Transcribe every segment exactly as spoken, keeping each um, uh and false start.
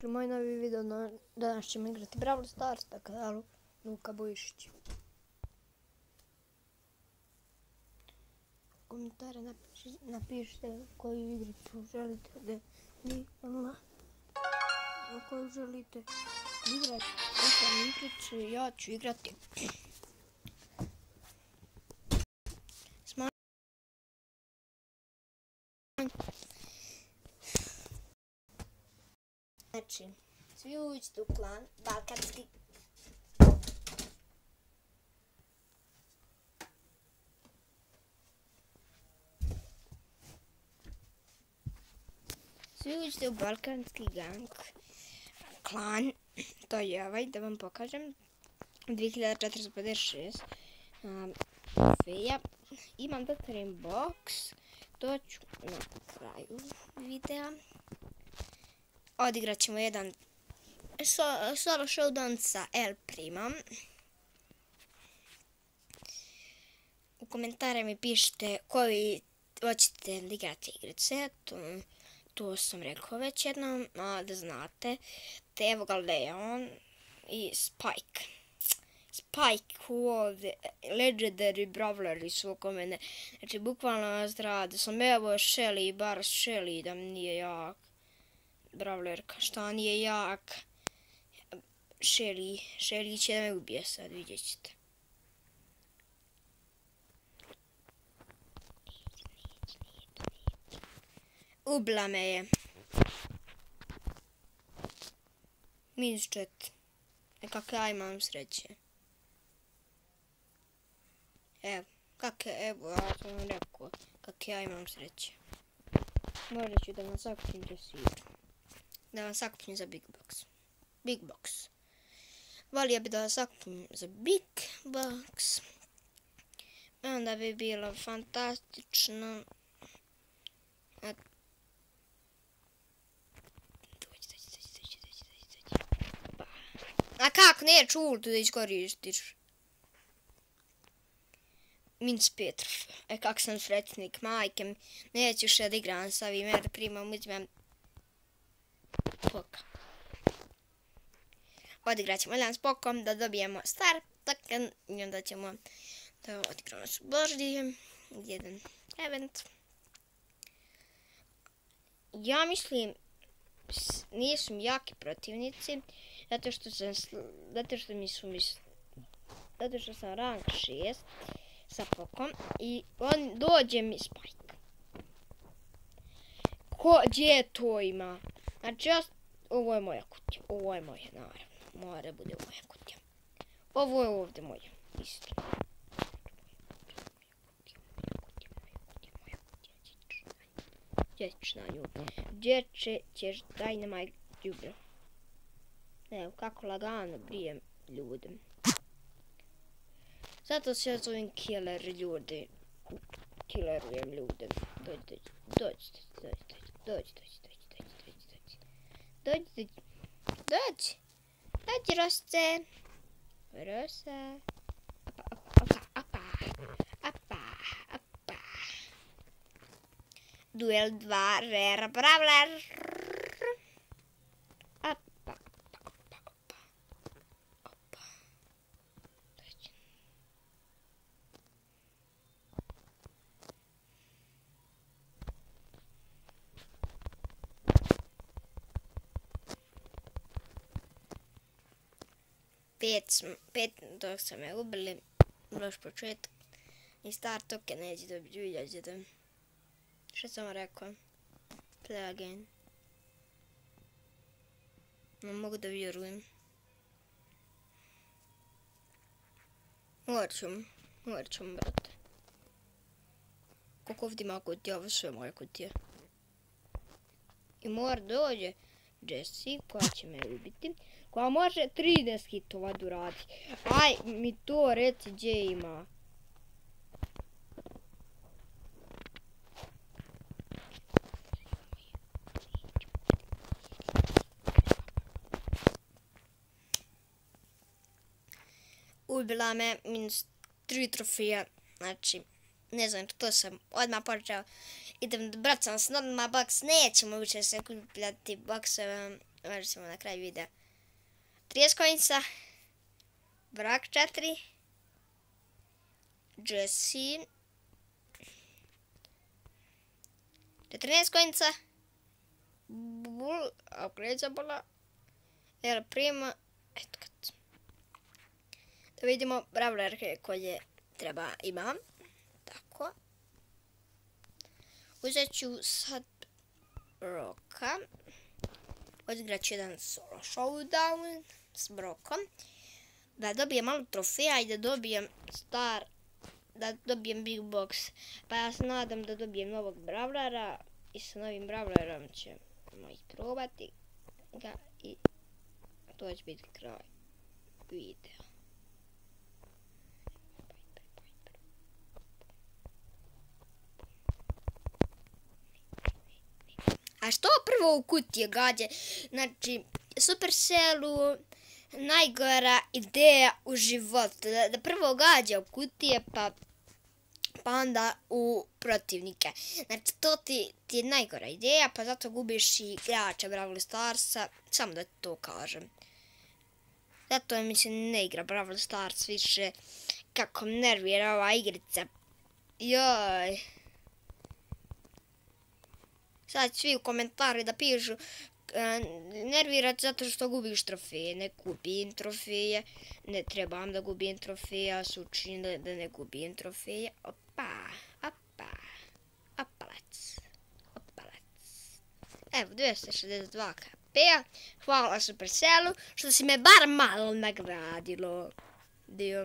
Moj novi video, na, danas ćemo igrati Brawl Stars na kanalu Luka Bojišić. U komentare napiši, napišite koju igricu želite da igramo. Koju želite igrati, igram igricu, ja ću igrati. Znači, svi uđite u klan Balkanski. Svi uđite u Balkanski gang. Klan, to je ovaj, da vam pokažem. dvije hiljade četiristo pedeset šest. Um, ja imam da otvorim box. To ću na kraju videa. Odigrat ćemo jedan so, solo showdown sa El Primom. U komentare mi pišite koji hoćete igrati igrice. To, to sam rekao već jednom, a da znate. Te evo ga Leon i Spike. Spike ovdje, legendary brawleri su oko mene. Znači, bukvalno vas rade sam evo Shelly, bar Shelly da mi nije jak. Brawlerka, šta nije jak. Shelly, Shelly će da me ubije sad, vidjet ćete. Ubila me je. Minus čet. E kak ja imam sreće. Evo, kak je, evo, ja sam vam rekao, kak ja imam sreće. Možda ću da vam sakupim dresiru. Da vam sakupim za Big Box. Big Box. Volio bi da vam sakupim za Big Box. Onda bi bilo fantastično. A... A kak neću ultu da iskoristiš? Minus Petrov. E kak sam sretnik, majke. Neću še da igram sa ovim El Primom, uzmem Poka. Odigrat ćemo jedan s Pokom da dobijemo star token i onda ćemo da odigramo s Boždijem. Jedan event. Ja mislim nisu mi jaki protivnici zato što sam zato što mi su mi zato što sam rank šest sa Pokom i on dođe mi Spike. Ko, gdje to ima? Znači, ja, ovo je moja kutija, ovo je moja, naravno, mora bude moja kutija. Ovo je ovdje moja, isto. Gdje ćeš na nju? Gdje ćeš Dynamite ljubro? Evo, kako lagano brijem ljudem. Zato se ja zovem killer ljudi. Killerujem ljude. Dođi, dođi, dođi, dođi, dođi, dođi, dođi, dođi, dođi, dođi, dođi, dođi, Rosce, Rosa, apa, apa, apa, apa, apa, duel dva, rare brawler, apa, apa, apa, apa, dođi. Pet, pet dok sam me ubili, loš početak. I star token neće dobiti, vidjet ćete. Što sam rekao? Play again. Ne mogu da vjerujem. Morat ćemo, morat ćemo, brate. Koliko ovdje ima kutija, ovo sve moje kutije. I mora dođe Jessie koja će me ubiti. Koja može trinaest hitova da uradi. Aj, mi to reci gdje ima. Ubila me minus tri trofeja. Znači, ne znam, to sam odmah počeo. Idem da bracam s normal box. Nećemo više se kupljati boxove. Možda ćemo na kraju videa. trideset coinsa. Brak četiri. Jesse. četrnaest coinsa. Bull. Upgrade za bola. El Prima. Eto kad. Da vidimo brawlerke koje treba imam. Tako. Uzet ću sad Broka. Odigrat ću jedan solo showdown s Brokom. Da dobijem malo trofeja i da dobijem star, da dobijem big box. Pa ja se nadam da dobijem novog brawlera i sa novim brawlerom ćemo ih probati ga i to će biti kraj videa. A što prvo u kutije gađe? Znači, Supercellu najgora ideja u životu. Da, da prvo gađa u kutije, pa, pa onda u protivnike. Znači, to ti, ti je najgora ideja, pa zato gubiš i igrača Brawl Starsa. Samo da to kažem. Zato je, mislim, ne igra Brawl Stars više. Kako me nervira ova igrica. Joj. Sad svi u komentari da pišu nervirat zato što gubiš trofeje. Ne gubim trofeje. Ne trebam da gubim trofeje. Ja se učim da, da ne gubim trofeje. Opa, opa, opalac, opalac. Evo, dvjesto šezdeset dva ka pe-a. Hvala Supercellu što si me bar malo nagradilo. Dio.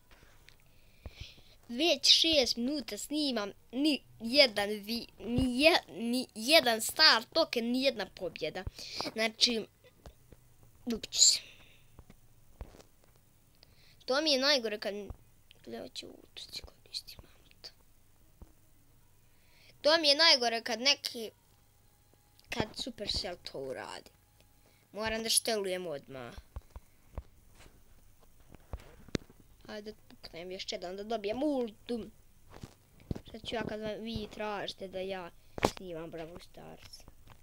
Već šest minuta snimam, ni jedan, vi, ni, je, ni jedan star token, ni jedna pobjeda. Znači, ljubit ću se. To mi je najgore kad... Gledaj ću utuci koristim. To mi je najgore kad neki... Kad Supercell to uradi. Moram da štelujem odmah. Ajde. Puknem još jedan da dobijem ultu. Sad ću ja kad vi tražite da ja snimam Brawl Stars.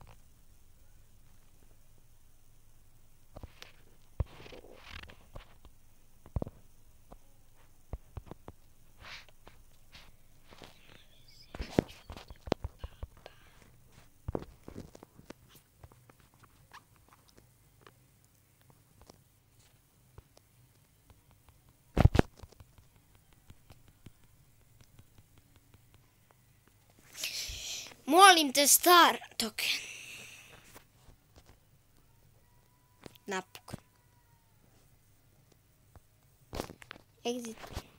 Molim te, star token. Napokon. Exit.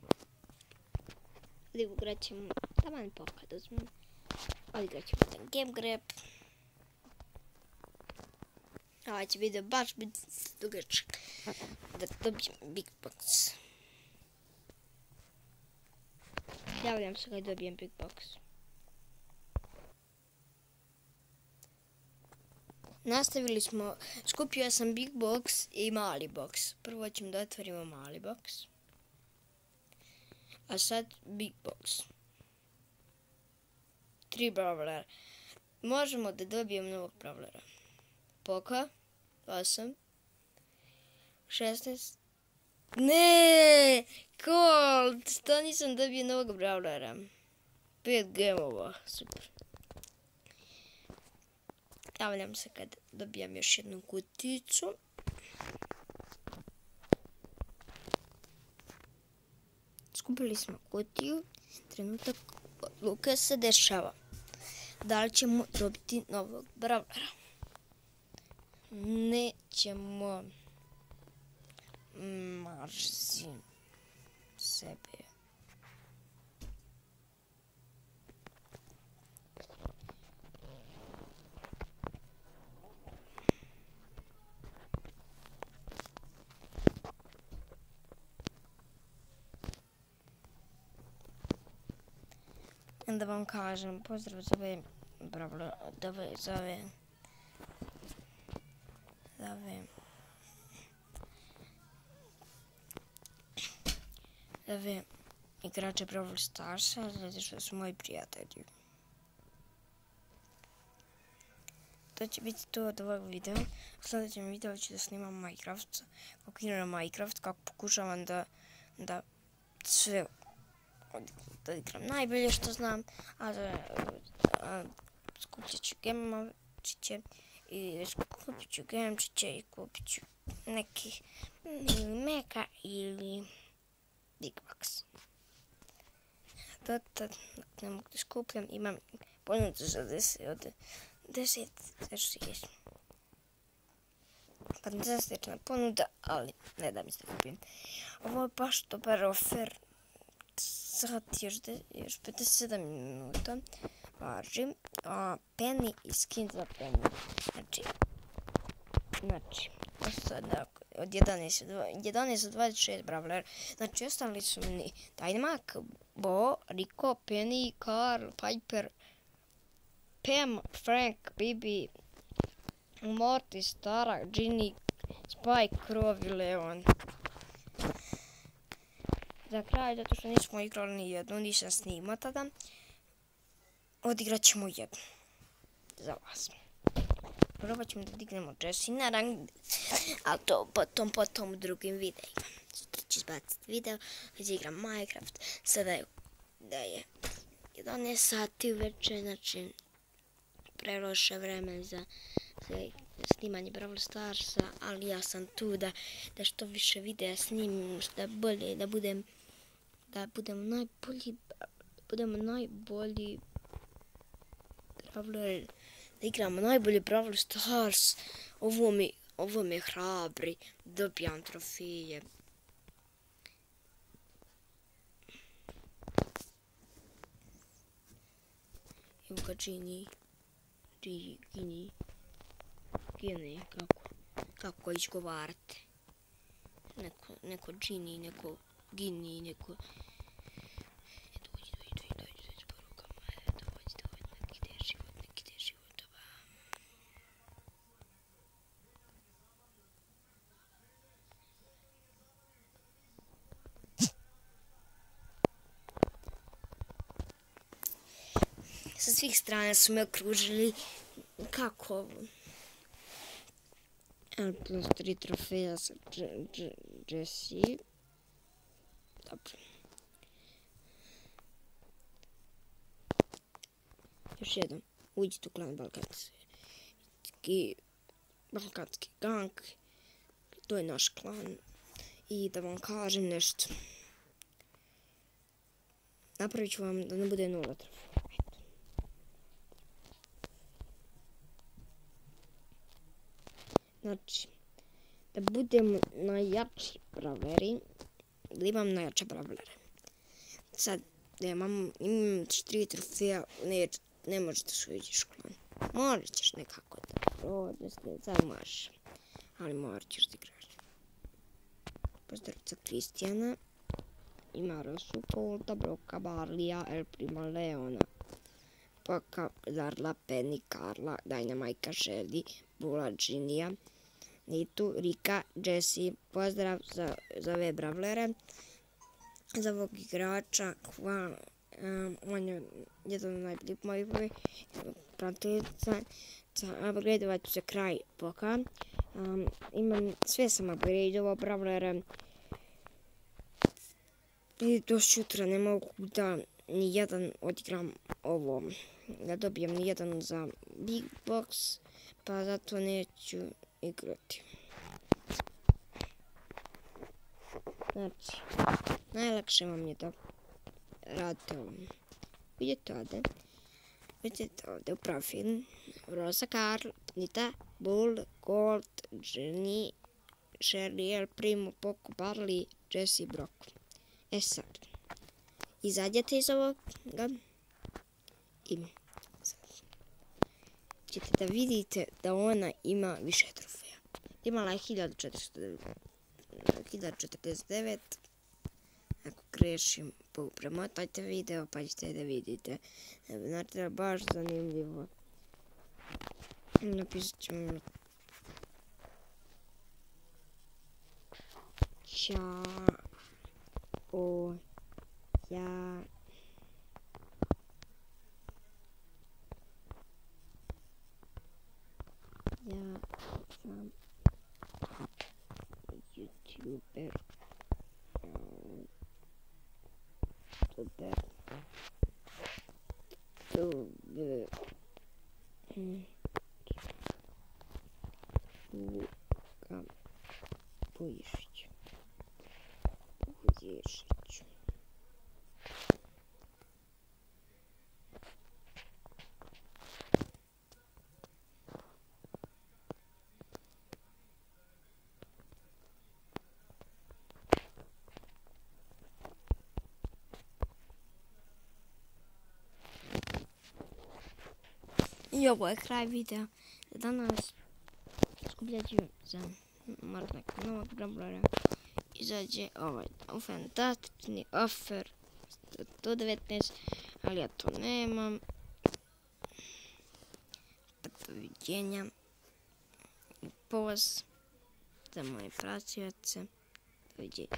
Odigrat ćemo, taman pokad uzmem. Odigrat ćemo ten game grab. Ovaj će video baš biti dugačak. Da dobijem big box. Javljam se kad dobijem big box. Nastavili smo, skupio sam big box i mali box. Prvo ćemo da otvorimo mali box. A sad big box. Tri brawlera. Možemo da dobijemo novog brawlera. Poka. osam. šesnaest. Ne! Cold! Što nisam dobio novog brawlera? pet gemova. Super. Javljam se kad dobijam još jednu kuticu. Skupili smo kutiju. Trenutak odluke se dešava. Da li ćemo dobiti novog brawlera? Nećemo. Marzim sebe. Da vam kažem, pozdrav za ove brawler, da ove, za ove, za ove, za ove igrače Brawl Starsa, zato što su moji prijatelji. to će biti to od ovog videa. U sljedećem videu ću da snimam Minecraft, kako igram Minecraft, kako pokušavam da, da sve da igram najbolje što znam, a da a, skupljat ću gemčiće i kupit ću gemčiće i kupit ću neki meka ili big box. Tad ne mogu da skupljam, imam ponudu za deset od deset šest. Fantastična ponuda, ali ne da mi se kupim. Ovo je baš dobar ofer. Sad još, još pedeset sedam minuta važi. A penny i skin za penny. Znači, znači, sada od jedanaest do dvadeset šest bravler. Znači, ostali su mi Dynamac, Bo, Rico, Penny, Carl, Piper, Pam, Frank, Bibi, Mortis, Tara, Ginny, Spike, Crow i Leon. Za kraj, zato što nismo igrali ni jednu, nisam snimao tada, odigrat ćemo jednu za vas. Probat ćemo da dignemo Jessie na rang, ali to potom, potom u drugim videima. Sutra ću izbaciti video, da igram Minecraft. Sada je, da je jedanaest sati uveče, znači preloše vreme za, za snimanje Brawl Starsa, ali ja sam tu da, da što više videa snimim, da bolje, da budem, da budemo najbolji, da budemo najbolji Brawler, da igramo najbolji Brawl Stars. Ovo mi, ovo mi hrabri, dobijam trofeje. Evo ga Ginny, Ginny, Ginny, kako, kako izgovarate. Neko, neko Ginny, neko Ginny, neko... Dođi, dođi, dođi, dođi, dođi, s porukama, dođi, dođi, neki gde je život, neki gde je život, ova. Sa svih strana su me okružili, kako? Plus tri trofeja sa Jessie. Dobro. Još jednom, uđite u klan Balkanski, Balkanski gang. To je naš klan. I da vam kažem nešto. Napravit ću vam da ne bude nula trofeja. Znači, da budem najjači brawleri, da imam najjače brawlere. Sad, da imam, imam tri trofeja, ne, ne možeš da se uđeš u klan. Morat ćeš nekako da prođeš, sad možeš, ali morat ćeš da igraš. Pozdravca Kristijana, ima Rosu, Polta, Broka, Barlija, El Prima, Leona, Poka, Darla, Penny, Karla, Dynamajka, Shelly, Bula, Ginija, Nitu, Rika, Jessie. Pozdrav za, za ove brawlere, za ovog igrača. Hvala, um, on je jedan od najboljih mojih pratilica. Upgradeovat ću se kraj poka. Um, imam, sve sam upgradeovao brawlere. I do sutra ne mogu da ni jedan odigram ovo, da dobijem ni jedan za big box, pa zato neću igrati. Znači, najlakše vam je da radite ovo. Vidite ovdje, vidite ovdje u profil, Rosa, Karl, Nita, Bull, Gold, Ginny, Shelly, El Primo, Poco, Barley, Jessie, Brock. E sad, izađete iz ovoga i ćete da vidite da ona ima više trofeja. Imala je hiljadu četrdeset devet. Ako grešim, premotajte video pa ćete da vidite. Znači da je baš zanimljivo. Napisat ćemo Ćao. O, ja Super. Super. Super. Luka Pujišić. Pujišić. I ovo je kraj videa. Danas skupljat ću za možda nekog novog brawlera. Izađe ovaj fantastični offer sto devetnaest, ali ja to nemam. Doviđenja. I poz za moje praćioce. Doviđenja.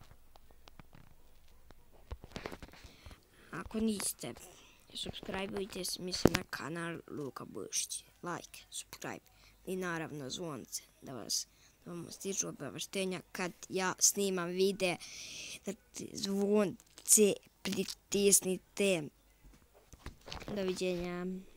Ako niste, subscribeujte mi se na kanal Luka Pujišić. Like, subscribe i naravno zvonce da vas da vam stižu obaveštenja kad ja snimam videe. Zvonce pritisnite. Doviđenja.